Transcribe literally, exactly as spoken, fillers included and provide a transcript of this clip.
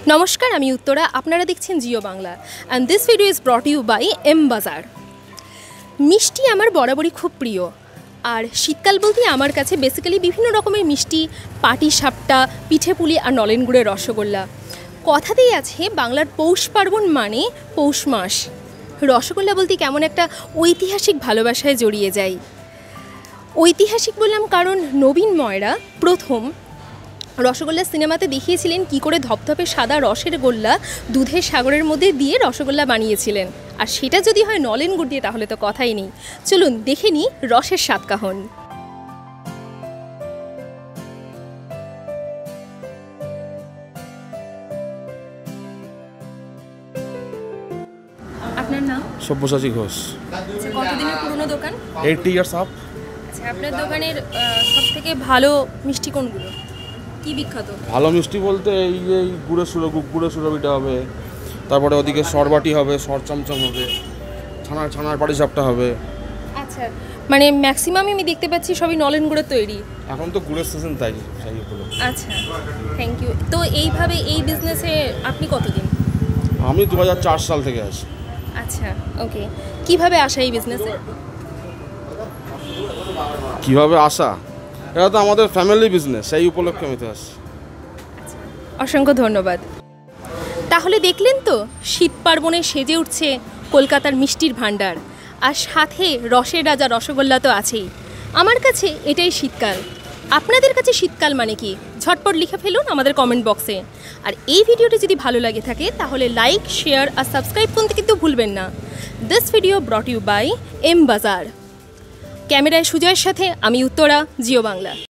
নমস্কার, আমি উত্তরা। আপনারা দেখছেন Jio Bangla and this video is brought you by M Bazaar. মিষ্টি আমার বরাবরই খুব প্রিয়, আর শীতকাল বলতে আমার কাছে বেসিক্যালি বিভিন্ন রকমের মিষ্টি, পাটি সাপটা, পিঠে পুলি আর নলেন গুড়ের রসগোল্লা। কথাতেই আছে বাংলার পৌষ পার্বণ মানে পৌষ মাস। রসগোল্লা বলতে কেমন একটা ঐতিহাসিক ভালোবাসায় জড়িয়ে যায়। ঐতিহাসিক বললাম কারণ নবীন ময়রা প্রথম রসগোল্লা সিনেমাতে দেখিয়েছিলেন কি করে ধপধপে সাদা রসের গোল্লা দুধের সাগরের মধ্যে দিয়ে রসগোল্লা বানিয়েছিলেন, আর সেটা যদি হয় নলেন গুড় দিয়ে তাহলে তো কথাই নেই। চলুন দেখে নিই রসের স্বাদকাহন। আপনার নাম? সব্যসাচী ঘোষ। আচ্ছা, কতদিনের পুরনো দোকান? Eighty years up. আচ্ছা, আপনার দোকানের সব থেকে ভালো মিষ্টি কোনগুলো, কি বিখ্যাত? ভালো মিষ্টি বলতে এই যে গুড়ের সুরো গুড়ের সুরবিটা হবে, তারপরে ওদিকে সরবাটি হবে, সর চমচম হবে, ছানার ছানার পাটি সাপটা হবে। আচ্ছা, মানে ম্যাক্সিমামই আমি দেখতে পাচ্ছি সবই নলেন গুড়ের তৈরি। এখন তো গুড়ের সিজন, তাই সেই হলো। আচ্ছা, থ্যাংক ইউ। তো এইভাবে এই বিজনেসে আপনি কতদিন? আমি দু হাজার চার সাল থেকে আছি। আচ্ছা, ওকে। কিভাবে আসা এই বিজনেসে? কিভাবে আসা, এটা তো আমাদের ফ্যামিলি বিজনেস, সেই উপলক্ষে আমি তো আসি। অসংখ্য ধন্যবাদ। তাহলে দেখলেন তো, শীত পার্বণে সেজে উঠছে কলকাতার মিষ্টির ভাণ্ডার, আর সাথে রসের রাজা রসগোল্লা তো আছেই। আমার কাছে এটাই শীতকাল। আপনাদের কাছে শীতকাল মানে কি? ঝটপট লিখে ফেলুন আমাদের কমেন্ট বক্সে। আর এই ভিডিওটি যদি ভালো লাগে থাকে তাহলে লাইক, শেয়ার আর সাবস্ক্রাইব করতে কিন্তু ভুলবেন না। This video brought you by M Bazaar. ক্যামেরায় সুজয়ের সাথে আমি উত্তরা, জিও বাংলা।